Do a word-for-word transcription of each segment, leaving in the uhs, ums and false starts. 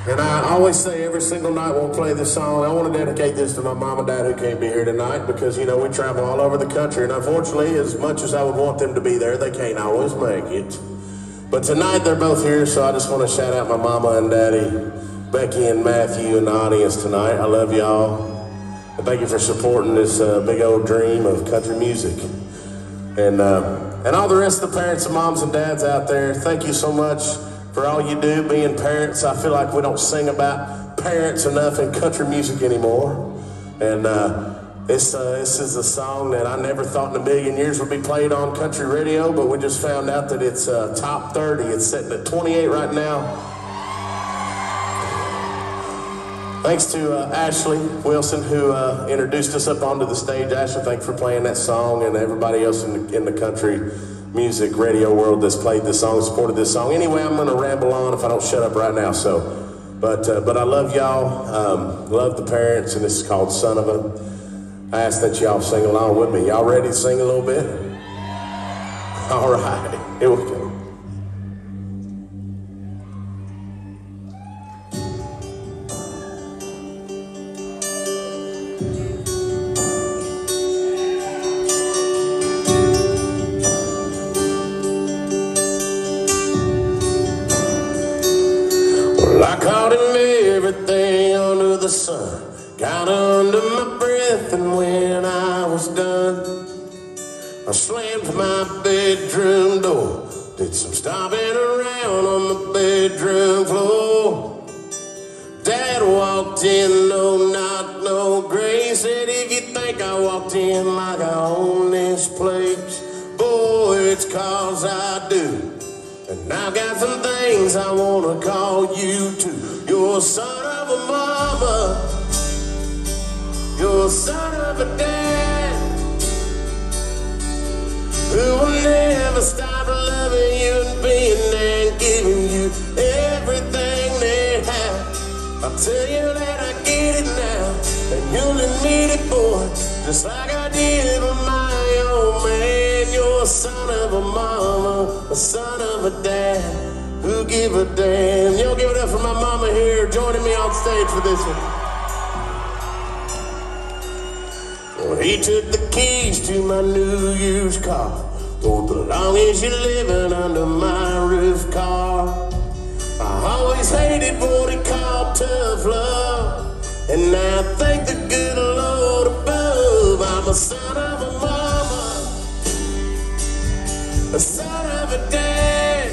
And I always say every single night we'll play this song. I want to dedicate this to my mom and dad who can't be here tonight because, you know, we travel all over the country. And unfortunately, as much as I would want them to be there, they can't always make it. But tonight they're both here, so I just want to shout out my mama and daddy, Becky and Matthew in the audience tonight. I love y'all. And thank you for supporting this uh, big old dream of country music. And, uh, and all the rest of the parents and moms and dads out there, thank you so much for all you do being parents. I feel like we don't sing about parents enough in country music anymore. And uh, this, uh, this is a song that I never thought in a million years would be played on country radio, but we just found out that it's uh, top thirty. It's sitting at twenty-eight right now. Thanks to uh, Ashley Wilson, who uh, introduced us up onto the stage. Ashley, thanks for playing that song, and everybody else in the, in the country music radio world that's played this song, supported this song. Anyway, I'm going to ramble on if I don't shut up right now. So, but uh, but I love y'all, um, love the parents, and this is called "Son of a." I ask that y'all sing along with me. Y'all ready to sing a little bit? All right, here we go. I called him everything under the sun, got under my breath, and when I was done, I slammed my bedroom door, did some stomping around on the bedroom floor. Dad walked in, no knock, no grace, said, if you think I walked in like I own this place, boy, it's 'cause I do. And I've got some things I want to call you to. You're a son of a mama, you're a son of a dad, who will never stop loving you and being there and giving you everything they have. I'll tell you that I get it now, and you'll admit it, boy, just like I did with my old man. You're a son of a mama, a son of a dad, who give a damn. Y'all give it up for my mama here, joining me on stage for this one. Well, he took the keys to my New Year's car. Oh, the longest you're living under my roof car. I always hated what he called tough love, and now I thank the good Lord above. I'm a son of a mama, a son of a dad,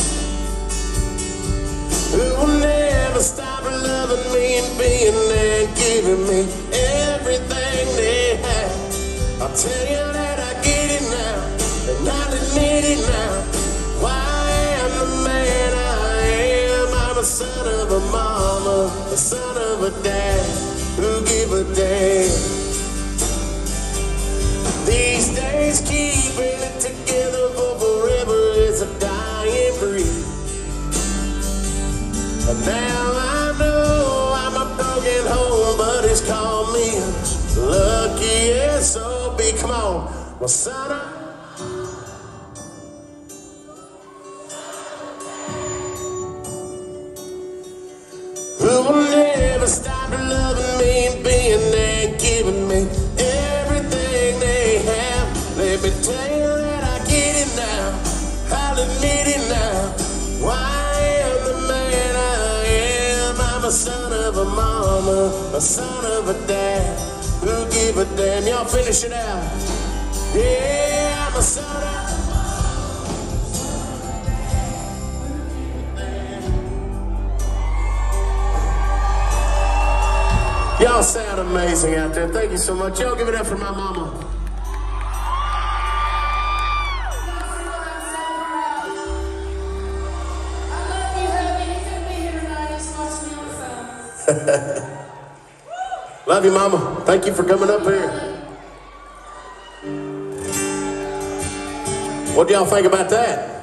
who will never stop loving me and being there and giving me everything they have. I'll tell you that I get it now, and I'll admit it now, why I am the man I am. I'm a son of a mama, a son of a dad, who give a damn. These days keeping it together for forever is a dying breed. And now I know I'm a broken home, but it's called me a lucky S O B. Come on, my son of who will never stop loving me and being there and giving me everything they have. Let me tell you that I get it now, I'll admit it now, why I am the man I am. I'm a son of a mama, a son of a dad, who give a damn. Y'all finish it out. Yeah, I'm a son of Y'all sound amazing out there. Thank you so much. Y'all give it up for my mama. I love you, hubby. You couldn't be here tonight. Just watch me on the phone. Love you, mama. Thank you for coming up here. What do y'all think about that?